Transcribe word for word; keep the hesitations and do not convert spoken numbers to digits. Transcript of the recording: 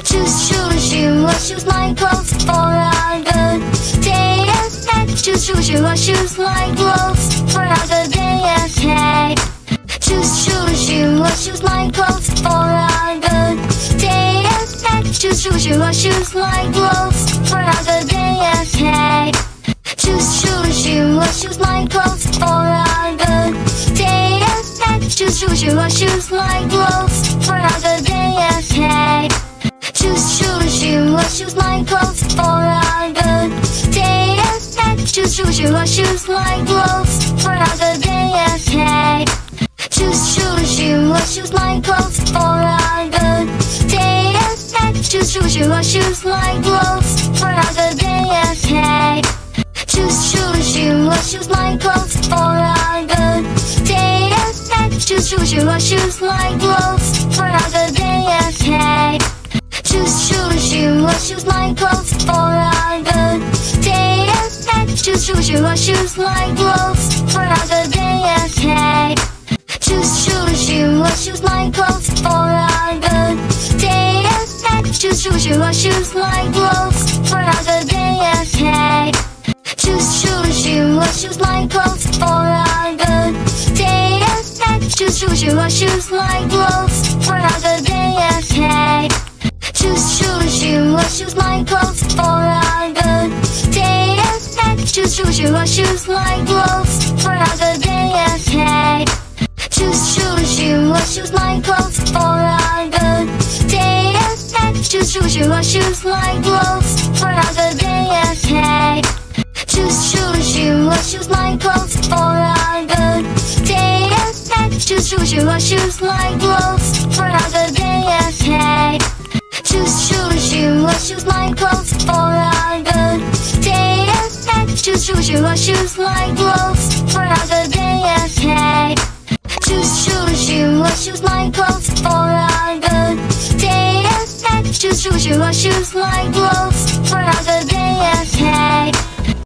Choose shoes, you or choose my clothes for a good day ahead. Choose shoes, you or choose my clothes for a good day ahead. Choose shoes, you or choose my clothes for a good day ahead. Choose shoes, you or choose my clothes for a good day ahead. Choose shoes, you or choose my clothes for a good day ahead. Choose shoes, you or choose my clothes for a good day ahead. Choose shoes, you or choose my clothes for a good day ahead. Choose shoes, you or choose my clothes for a good day ahead. Choose shoes, you or choose my clothes for a good day ahead. Choose shoes, you or choose my clothes for a good day ahead. Choose shoes, you or choose my clothes for a good day ahead. Choose shoes, you or choose my clothes for a good day ahead. Choose shoes, you or choose my clothes for a good day ahead. Choose shoes, you or choose my clothes for a good day ahead. Choose shoes, you or choose my clothes for a good day ahead. Choose shoes, you or choose my clothes for a good day ahead. Choose shoes, you or choose my clothes for a good day ahead. Choose shoes, you or choose my clothes for a good day ahead. Choose shoes, you or choose my clothes for a good day ahead. Choose shoes, you or choose my clothes for a good day ahead. Choose shoes, you or choose my clothes for a good day ahead. Choose shoes, you or choose my clothes for a good day ahead. Choose shoes, you or choose my clothes for a good day ahead. Choose shoes, you or choose my clothes for a good day ahead. Choose shoes, you or choose my clothes for a good day ahead. Choose shoes, you or choose my clothes for a good day ahead. Choose shoes, you or choose my clothes for a good day ahead. Choose shoes, you or choose my clothes for a good day ahead.